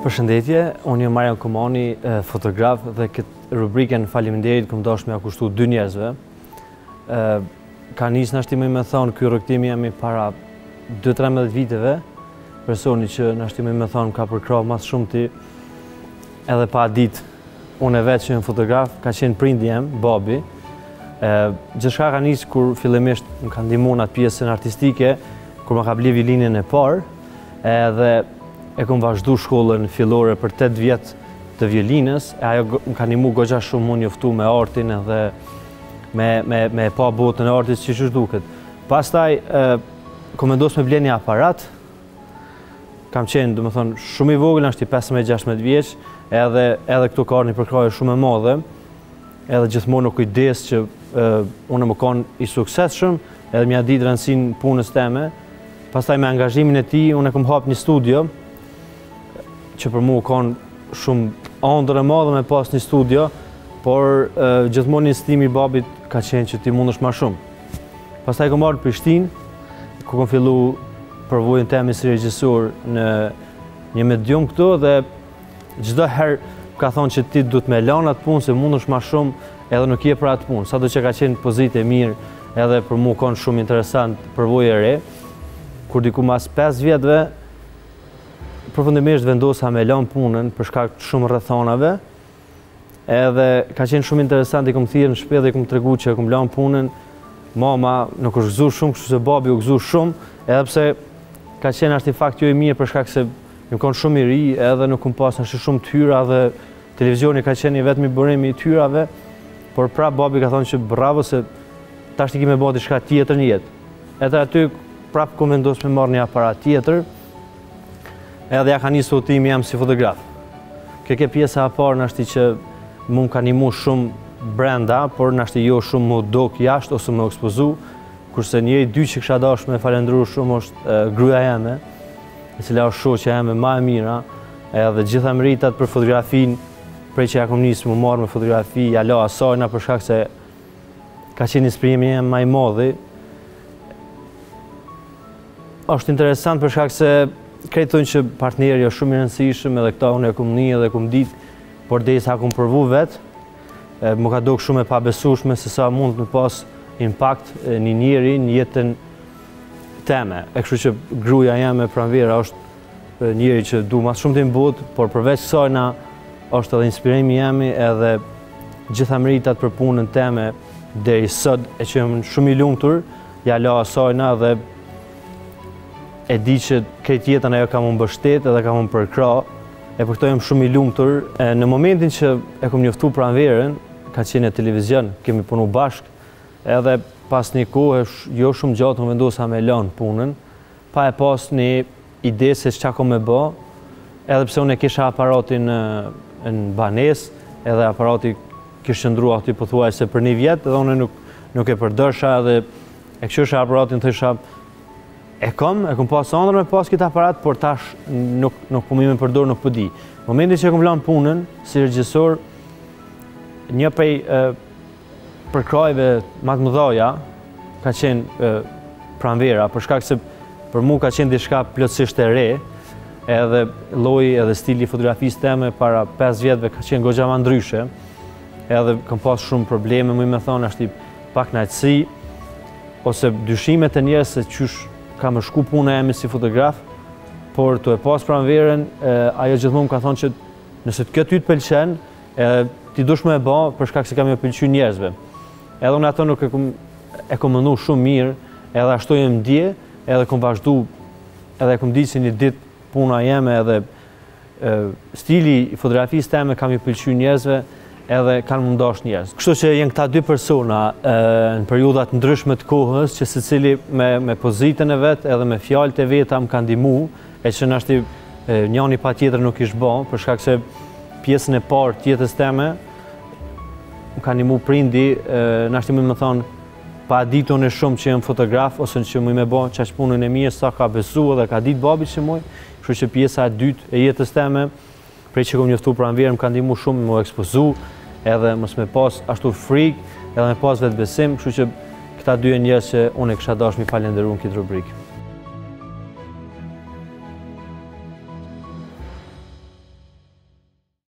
Përshëndetje, unë jam Marjan Komani, fotograf dhe këtë rubrikën faleminderit kam dashur me ia kushtu dy njerëzve. Ka nisë nashtimoj me thonë ky rrugtim jam para 12-13 viteve, personi që nashtimoj me thonë ka përkrahur mas shumti edhe pa ditë unë vetë që jam fotograf, ka qenë prindi jem, babi. Gjithçka ka nisë kur fillimisht më ka ndihmuar në atë pjesën artistike, kur më ka bler violinën e parë, edhe e kom vazhdu shkollën fillore për 8 vjet të violinës, e ajo më ka ndihmuar goxha shumë unë njoftu me artin edhe me pa botën e artit që ç'është duket. Pastaj kom vendosur me bler një aparat. Kam qenë, domethënë, shumë i vogël, ashtu 15-16 vjeç, edhe këtu ka një përkrahje shumë e madhe, edhe gjithmonë në kujdes që unë më kanë i suksesshëm, edhe m'ia ditë rëndësinë punës time. Pastaj me angazhimin e tij unë kam hap një studio që për mua kanë shumë ëndër e madhe me pas një studio, por gjithmonë instimi i babit ka qenë që ti mundesh më shumë. Pastaj kam marrë në Prishtinë, ku kam filluar përvojën time si regjisor në një medium këtu dhe çdo herë ka thonë që ti duhet me lanë atë punë se mundesh më shumë edhe nuk je për atë punë. Sado që ka qenë pozitë e mirë edhe për mua kanë shumë interesant përvojë e re. Kur diku mas 5 vjetëve përfundimisht vendosa me lanë punën për shkak të shumë rrethonave. Edhe ka qenë shumë interesant, i kam thirrë në shtëpi dhe i kam treguar që kam lanë punën. Mama nuk është gëzuar shumë, kështu se babi u gëzuar shumë, edhe pse ka qenë artefakt jo i mirë për shkak se më kanë shumë i ri, edhe nuk kam pas ashtu shumë tyra dhe televizioni ka qenë vetëm i burimi i tyrave, por prap babi ka thonë që bravo se tash ti ke më bë diçka tjetër në jetë. Edhe aty prap kam vendosur me marrë një aparat tjetër, edhe ja ka nisur udhëtimi jam si fotograf. Kjo pjesa e parë nashti që më ka ndihmuar shumë brenda, por nashti jo shumë më dok jashtë ose më ekspozu, kurse njëri dy që kisha dashur me falendëruar shumë është gruaja jeme, e cila është shoqja jeme më e mira, edhe gjitha meritat për fotografinë, prej që ja kam nisur më marr me fotografi, ja la asajna për shkak se ka qenë inspirimi im më i madh. Është interesant për shkak se krejt thonë që partneri është shumë i rëndësishëm, edhe këta unë e kam një edhe kam ditë, por derisa kam provu vetë, më ka dogë shumë e pabesueshme se sa mund të pas impakt një njeri në jetën time. Kështu që gruaja jeme pranvera është njeri që du mas shumë të mbut, por përveç kësajna është edhe inspirimi jemi edhe gjitha meritat për punën time deri sot, e që jam shumë i lumtur, ja la asajna dhe e di që krejt jetën ajo ka më mbështet edhe ka më përkrah, e për këto jam shumë i lumtur. Në momentin që e kam njoftu pranverën, ka qenë në televizion, kemi punu bashkë, edhe pas një kohë jo shumë gjatë më vendosa me lanë punën, pa e pas një ide se çka kam me bë, edhe pse unë e kisha aparatin në banesë, edhe aparati kishte qëndruar aty pothuajse për 1 vjet, edhe unë nuk e përdorsha dhe e këshosha aparatin, thësha e kam pas ëndër me pas këtë aparat, por tash nuk po më përdor, nuk po di. Momentin që kam lanë punën si regjisor, një prej përkrahjeve më të mëdha ka qenë pranvera, për shkak se për mua ka qenë diçka plotësisht e re, edhe lloji edhe stili i fotografisë time para 5 vjetëve ka qenë goxha më ndryshe, edhe kam pas shumë probleme, më thonë ashtu pak kënaqësi ose dyshimet e njerëz se çysh ka më shku puna eme si fotograf, por të e pas pranverën, ajo gjithmonë ka thonë që nëse kjo ty të pëlqen, ti dush me e ba për shkak se kam e pëlqy njerëzve. Edhe unë ato nuk e kom mënu shumë mirë, edhe ashtu jem dje, edhe kom vazhdu, edhe kom di që një ditë puna jeme edhe stili i fotografisë teme kam i pëlqy njerëzve, edhe kanë më ndash njerëz. Kështu që jenë këta dy persona në periudat ndryshme të kohës, që secili me pozitën e vetë edhe me fjalët e veta më kanë ndihmu, e që nashti njani pa tjetër nuk ish bë, për shkak se pjesën e parë të jetës teme më kanë ndihmu prindi, nashti më thonë pa ditur në shumë që jam fotograf ose që më me bë çaq punën e mirë sa ka besu edhe ka ditë babi që muj, kështu që pjesa e dytë e jetës teme, prej që kom njoftu pranverën më kanë ndihmu shumë më ekspozu, edhe mos me pas ashtu frikë, edhe me pas vetbesim, kështu që këta dy njerëz që unë e kisha dashur mi falënderoj këtë rubrikë.